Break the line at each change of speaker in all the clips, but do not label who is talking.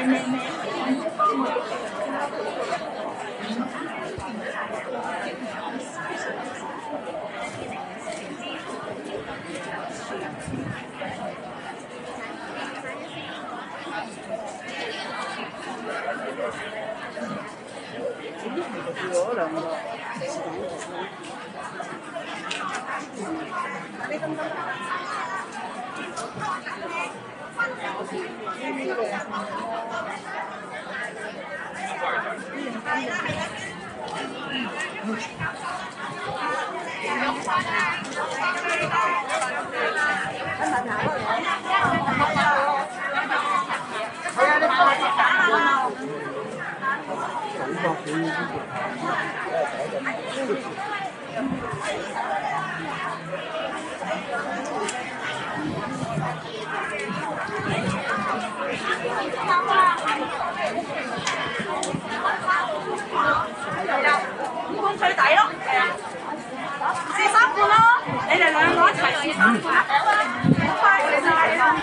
半最抵咯，係啊，43半咯，你哋兩個一齊43半，好快你晒咯。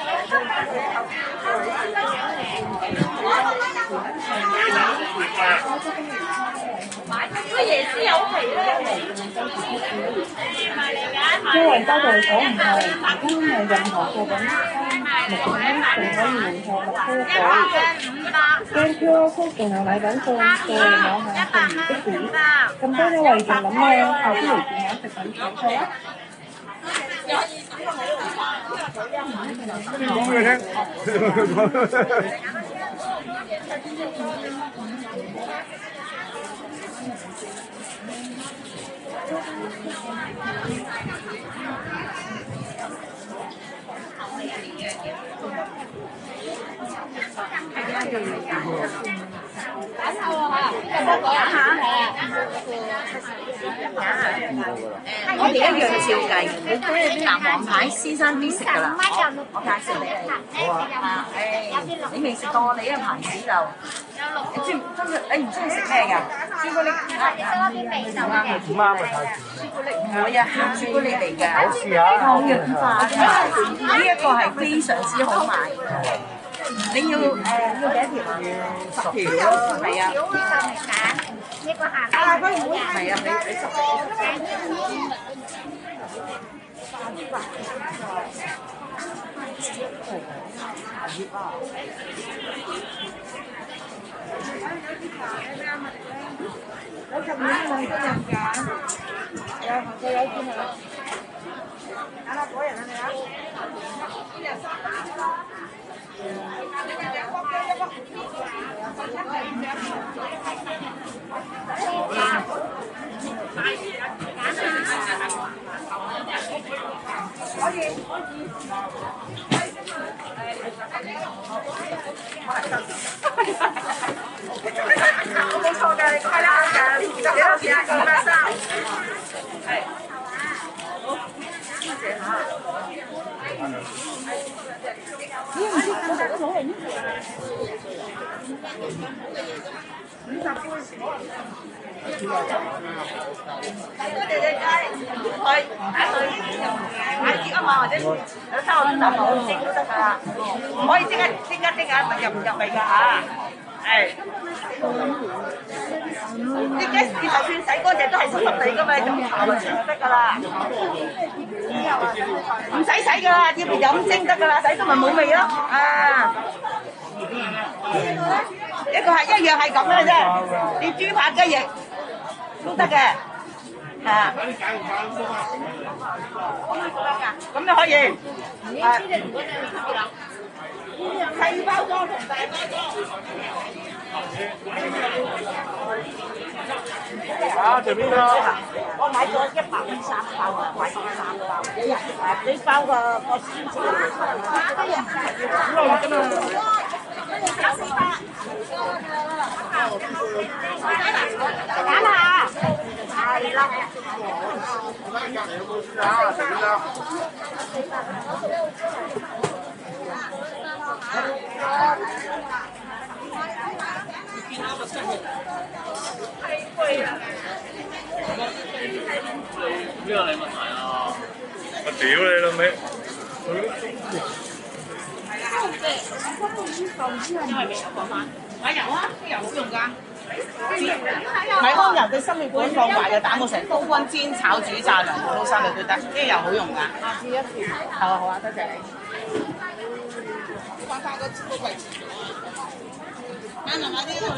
個椰絲有皮咧，
因為交代所唔係，因為任何貨品6蚊仲可以換貨6車水，驚 QR code 仲有禮品送，到網下剩餘的士，咁多優惠仲諗咩？下星期見下食品講錯啦。
講俾佢聽。
我哋一樣照計，嗱黃牌先生必食㗎啦，我介紹你哋。你未食過你呢個牌子就，你唔中意食咩㗎？朱古力
唔啱啊！
朱古力唔會啊，黑朱古力嚟㗎，
我試下。
抗氧化嘅。呢一個係非常之好賣。你要幾多條啊？10條咯，係啊。呢個下係啊，你10條。
90蚊兩個人㗎，有行過有見啊！揀下果仁啊你啊！可以。冇錯㗎，你係啦㗎，你多謝啊，283，係，好，多謝嚇。咦？唔知我哋都攞嚟呢？50杯。多謝隻雞，佢買碟啊嘛，或者有3個鐘頭蒸都得㗎啦，唔可以蒸啊，入唔入味㗎嚇？係。啲雞就算洗乾淨都係濕濕地㗎嘛，就刨落去就得㗎啦。唔使洗㗎啦，要飲蒸得㗎啦，洗咗咪冇味咯。啊！一個係一樣係咁嘅啫，你豬扒雞翼都得嘅。啊！咁就可以。細包裝同大包裝。
啊，隨便啦。
我買咗153包啊，買咗3包。你包個鮮菜。揀下。係啦。
邊個禮物牌啊？
我屌你老味！
因為未有過翻。啊有啊，啲油好用㗎。米糠油對心血管放壞嘅膽固醇，高溫煎炒煮炸涼煲沙律都得，啲油好用㗎。下次一次。好啊好啊，多謝你。翻返個櫃子。啱唔啱啲？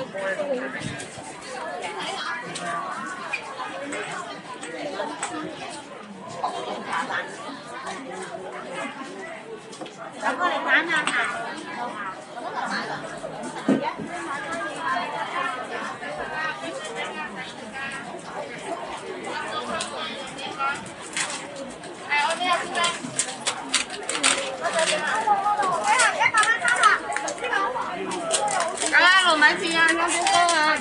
有過嚟揀下嚇。糯米糍啊，啱先多啊，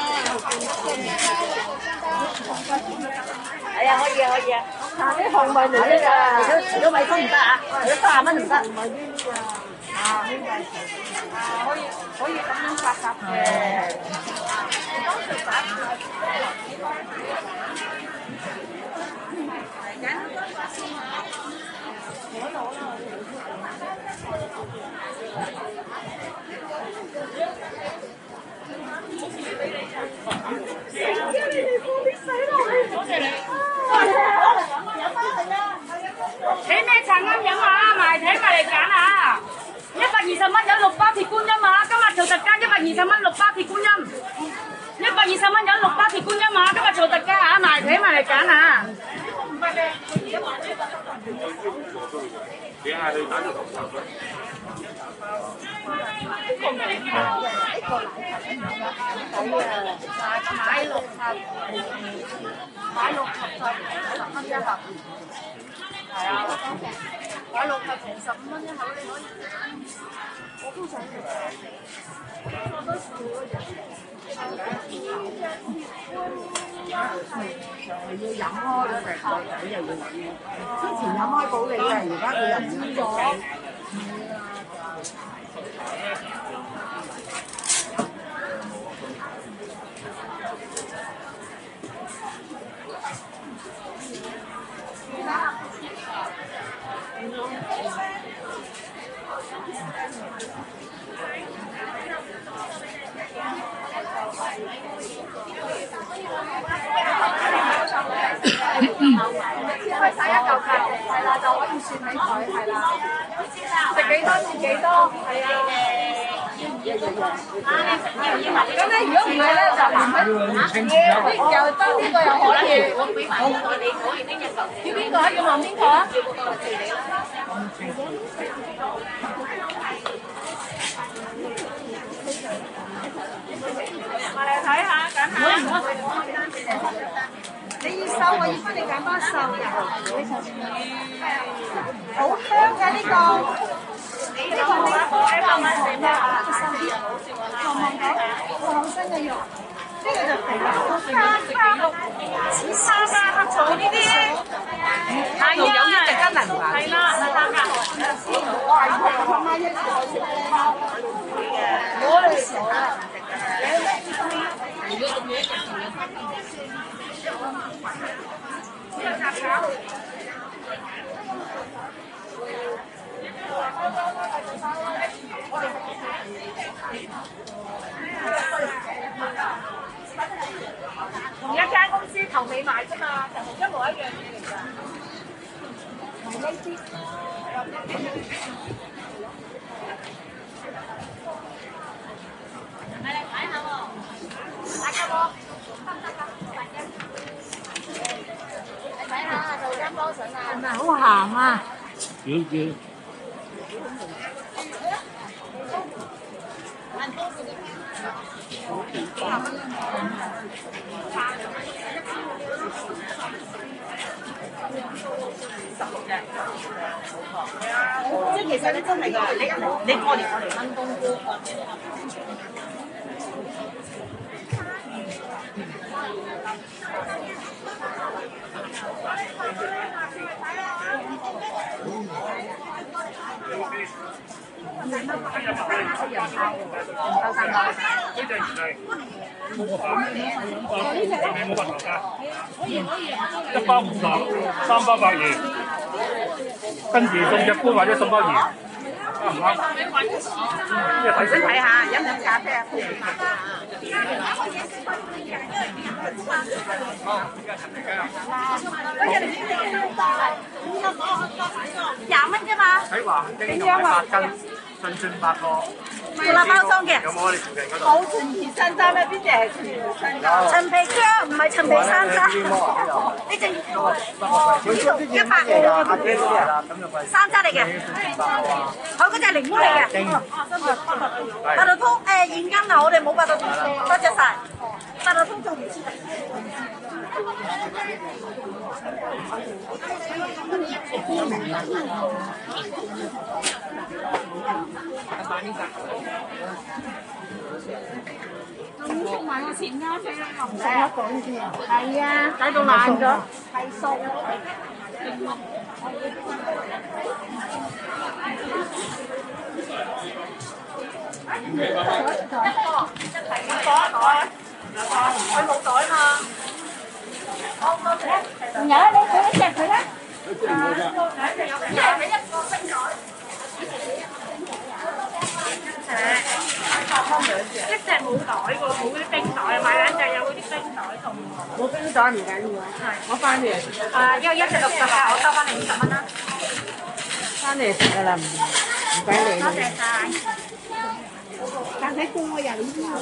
係啊，可以啊，可以啊。嗱，啲紅米嚟㗎，如果米粉唔得啊，如果30蚊唔得。唔係呢啲啊，可以咁樣夾夾嘅。
睇咩茶啱飲啊？埋睇埋嚟揀啊！120蚊有6包鐵觀音啊！今日做特價120蚊6包鐵觀音，120蚊有6包鐵觀音啊！今日做特價啊！埋睇埋嚟揀啊！
你係去打咗頭頭嘅。
買6盒10蚊一盒。係啊，買6盒平15蚊一盒，你可以揀。我都想食。我都試過嘅。要飲開嗰隻個仔又要飲。之前飲開保利嘅，而家佢又唔飲咗。開晒一嚿嚿，係啦，就可以算俾佢，係啦。食幾多算幾多，係啊。咁咧，如果唔係咧，就又得呢個又可以。我俾埋你可以拎一嚿。要邊個啊？要問邊個啊？埋嚟睇下，揀下。你要瘦啊？要幫你揀翻瘦嘅。好香㗎呢個。呢個你100蚊4包啊！望望到，放心嘅肉。呢個就肥啦，似沙沙黑草呢啲。係啊，有益嘅筋能吧？係啦，哇！我媽一個食包，我哋食啊。同一間公司頭尾賣啫嘛，一模一樣嘢嚟㗎。係呢啲。嚟睇下喎，大家喎，得唔得㗎？你睇下做間波筍啊，係咪好鹹啊？
要。
即係其實你真係㗎，你過年我嚟炆冬菇。
1包50，3包120，跟住送隻菇或者送包魚。
想睇下，飲飲咖啡啊！20蚊啫嘛。
喺華京用8斤，順轉8個。
塑料包裝嘅。
有冇我哋附近嗰度？
冇陳皮山楂咩？邊隻係陳皮山楂？陳皮薑唔係陳皮山楂。呢隻150山楂嚟嘅。佢嗰隻係檸檬嚟嘅。八達通現金啊！我哋冇八達通，多謝晒。八達通做唔切。咁出埋個錢啦，飛啦，唔使啊，講呢啲啊。係啊，解到爛咗，係熟。佢冇袋嘛？仲有你俾一隻佢啦。一隻俾一個冰袋。一隻冇袋喎，冇嗰啲冰袋，買兩隻有嗰啲冰袋送。冇冰袋唔緊要啊。係。我翻嚟。因為一隻60㗎，我收翻你50蚊啦。翻嚟食㗎啦，唔使你。多謝晒。但係過人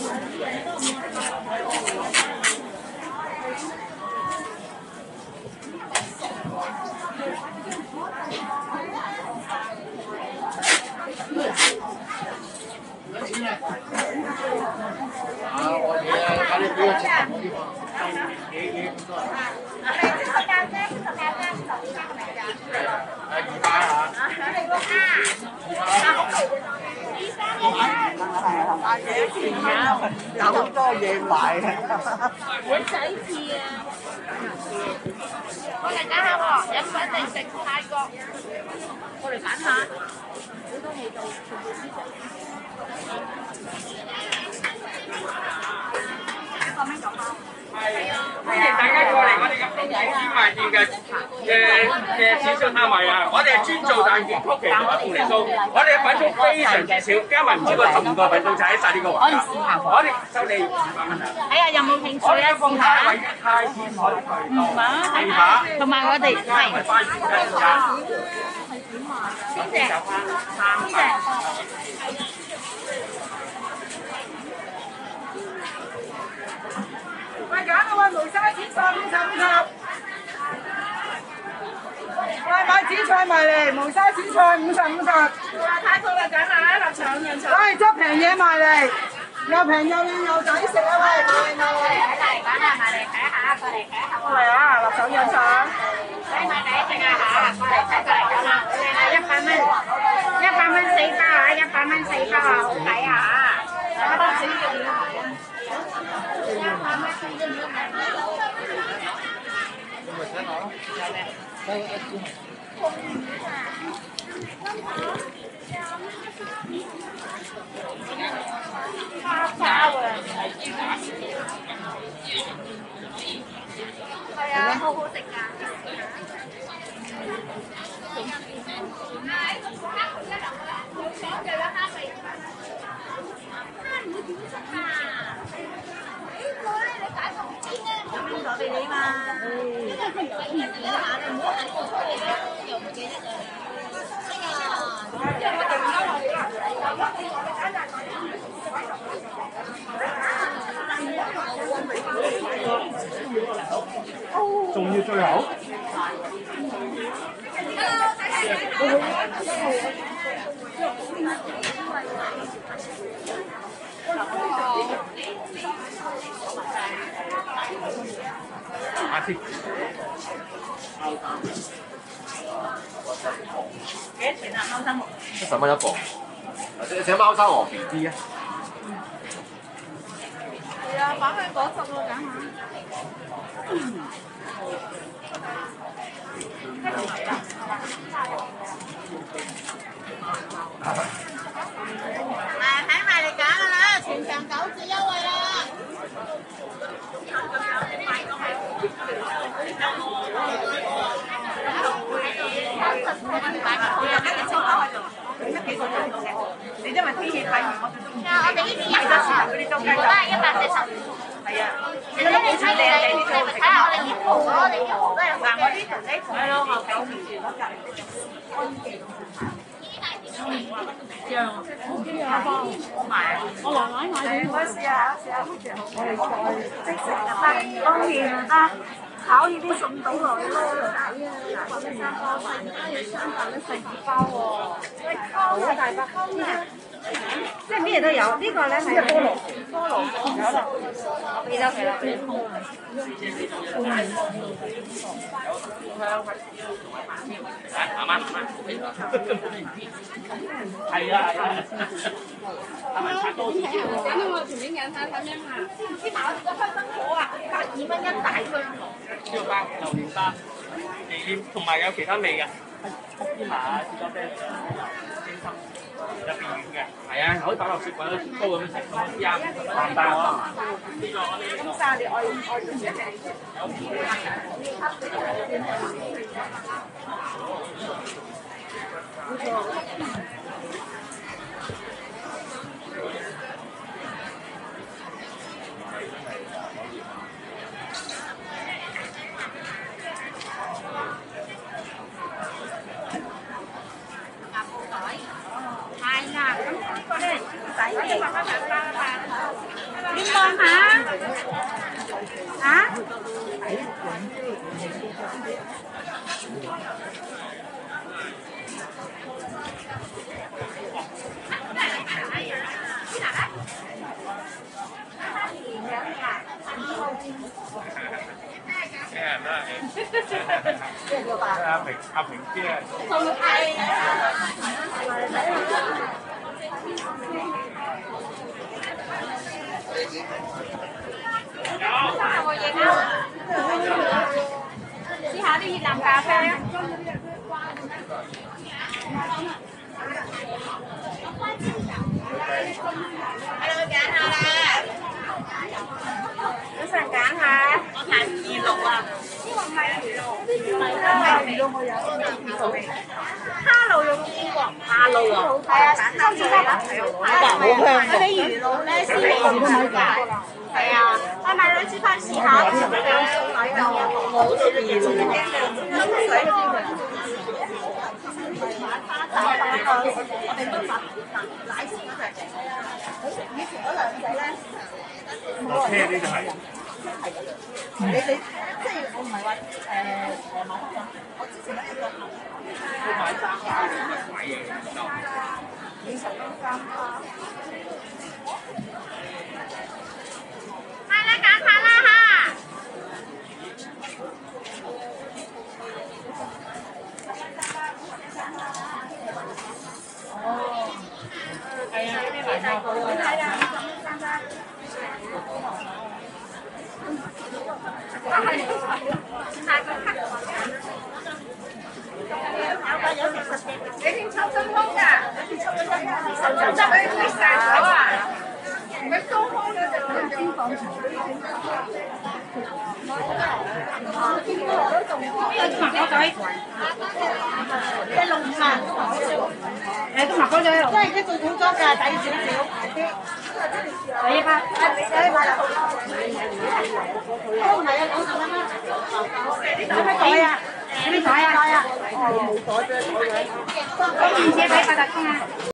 有好多嘢買啊！
碗仔翅啊！我嚟揀下喎，飲品定食泰國？我嚟揀下。好多味道，全部知道。100蚊9包。係啊！歡迎大家過嚟我哋嘅豐田專賣店嘅小商攤位啊！我哋係專做蛋卷、曲奇同埋鳳梨酥，我哋嘅品種非常之少，加埋唔超過15個品種就喺晒呢個位。可以試下喎。我哋收你200蚊啊！睇下有冇興趣啊？試下。位於太子海渠道地下，同埋我哋係。花園嘅而家。邊隻？邊隻？喂，揀啦喂，無沙紫菜50。喂，買紫菜埋嚟，無沙紫菜50。哇，太好啦，揀下臘腸潤腸。喂，執平嘢埋嚟，又平又靚又抵食啊！喂，揀下埋嚟睇下，過嚟睇下。過嚟啊，臘腸潤腸。睇埋第一隻啊嚇，過嚟睇過嚟揀啦，100蚊，100蚊4包啊，100蚊4包啊，好抵啊嚇！100蚊4包。係啊，好好食㗎。邊個俾你嘛？
仲要最後？下次。
幾多錢啊？貓生蠔
？10蚊一個。請貓生鵝 BB 啊！
係啊，擺去嗰十咯，揀下。睇埋嚟揀㗎啦，全場9折優惠啦！30蚊擺個，跟住清包喺度，幾個鐘到？ 似靚靚啲都睇下我哋啲圖咯，你啲圖都係嗱，我呢圖呢圖係咯，我9年前嗰陣。我買，我來買。我試下，我哋再即食就得，當面就得，炒呢啲餸到來咯。3包細，而家要3包咧細紙包喎，好大包啊！即係咩都有，呢個咧係菠蘿，有啦，記得係啦。
係啊，係咪太多？
等等我前面眼睇睇咩嘛？
知買咗開燈火啊，120蚊一大箱喎。
燒包、榴蓮包、忌廉，同埋有其他味嘅，芝麻、士多啤梨、精心。入邊軟嘅，係啊，可以擺落雪櫃都雪糕咁食，咁啱鹹蛋啊！呢個我哋
咁曬你愛點嘅？係啦，咁呢個咧仔嘅慢慢慢慢慢，你望下嚇？
阿平姐。
試下啲越南咖啡啊！早晨揀下，我睇魚露啊，呢個唔係魚露，唔係魚露，我有蝦露用邊個？蝦露啊，係啊，三隻嚟啦，好香嗰啲魚露咧，絲味唔大，係啊，我買兩支翻試下，好似冇水㗎，冇水嘅，我哋都買奶絲嗰隻，以前嗰兩隻咧。
我車呢就係。
你即係我唔係話買得咁，我之前咧
要買3包嘅買嘢就
20蚊3包。
係啦，揀下啦嚇！
係啊，呢啲嚟㗎。
係啊，有成10隻，你聽抽真空㗎，抽真空俾佢曬咗啊！佢鬆開咗就先放長啲。呢個麻哥仔，一路5萬，個麻哥仔即係一個古裝㗎，抵少少，平啲。你拍，你買都唔係啊，90蚊啦。有咩袋啊？有咩袋啊？冇袋啫，袋嘅。咁2隻俾8達通啊！